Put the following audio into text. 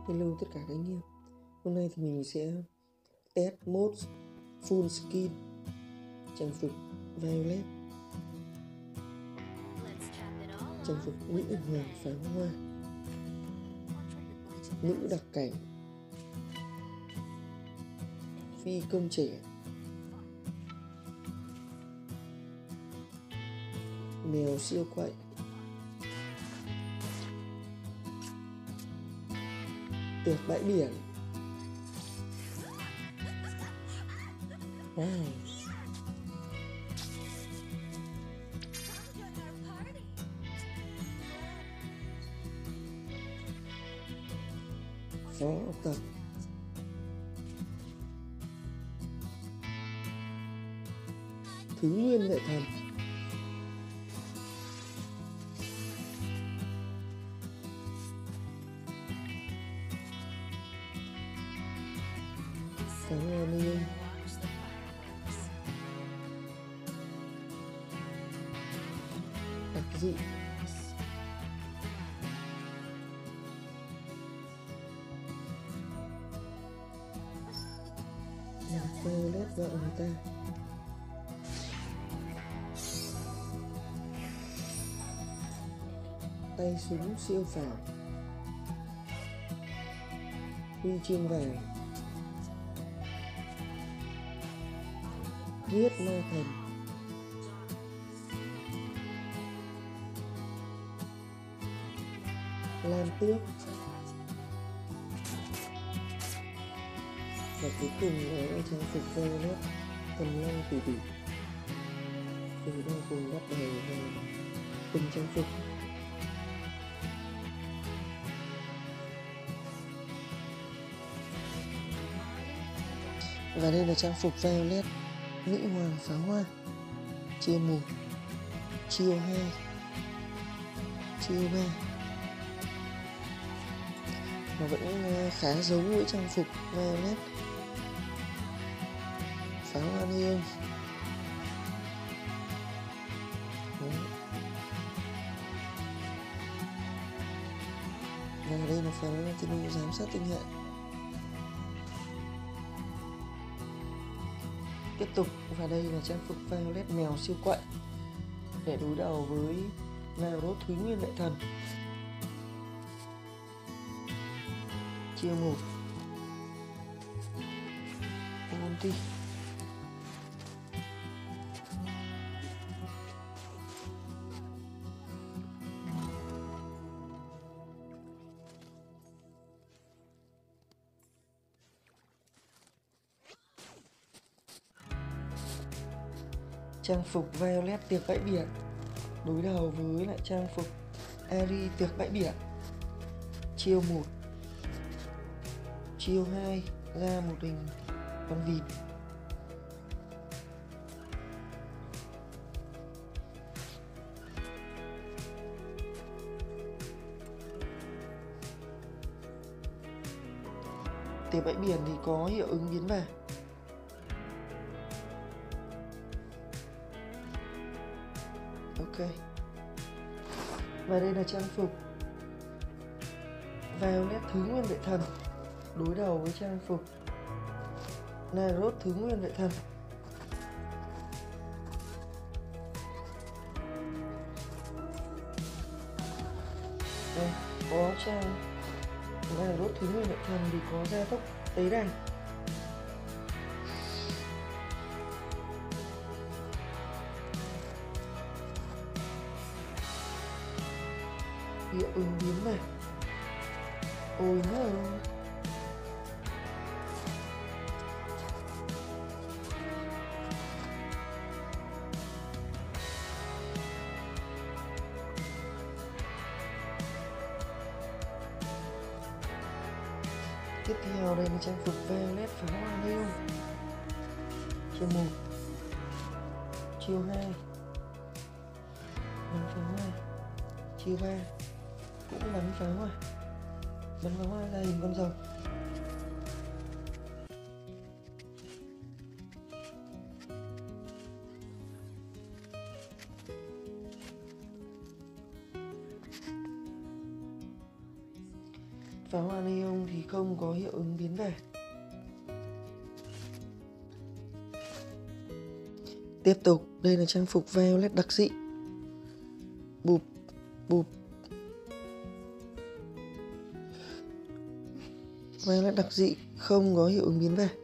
Hello tất cả các anh em. Hôm nay thì mình sẽ test mode full skin trang phục Violet, trang phục nữ hoàng pháo hoa, nữ đặc cảnh, phi công trẻ, mèo siêu quậy, tuyệt bãi biển. Wow. Phó học tập, thứ nguyên lệ thần, pháo hoa niên, đặc dị, làm Violet vợ người ta, tay súng siêu phàm, huy chương vàng, huyết ma thần, lam tước, và cuối cùng là trang phục Violet thần long tỷ tỷ. Từ đang cùng bắt đầu vào từng trang phục. Và đây là trang phục Violet nữ hoàng pháo hoa, chiêu 1, chiêu 2, chiêu 3. Nó vẫn khá giống với trang phục Violet pháo hoa neon. Và đây là Valentino giám sát tinh hệ. Tiếp tục, và đây là trang phục Violet mèo siêu quậy để đối đầu với Nairos Thúy Nguyên Lệ Thần. Chiêu 1, ulti, trang phục Violet tiệc bãi biển đối đầu với lại trang phục Ari tiệc bãi biển. Chiêu 1, chiêu 2 ra một hình con vịt. Tiệc bãi biển thì có hiệu ứng biến vàng. Ok. Và đây là trang phục Violet Thứ Nguyên Lệ Thần đối đầu với trang phục Nairos Thứ Nguyên Lệ Thần. Đây, có trang Nairos Thứ Nguyên Lệ Thần thì có gia tốc tế đàn. Hiệu ứng biến này. Ôi no. Tiếp theo đây là trang phục Violet pháo hoa neon. Chiêu 1, chiêu 2 bắn pháo hoa, chiêu 3 cũng bắn pháo hoa ra hình con rồng. Pháo hoa neon thì không có hiệu ứng biến vẻ. Tiếp tục, đây là trang phục violet đặc dị. Bụp, bụp. Violet đặc dị không có hiệu ứng biến vẻ.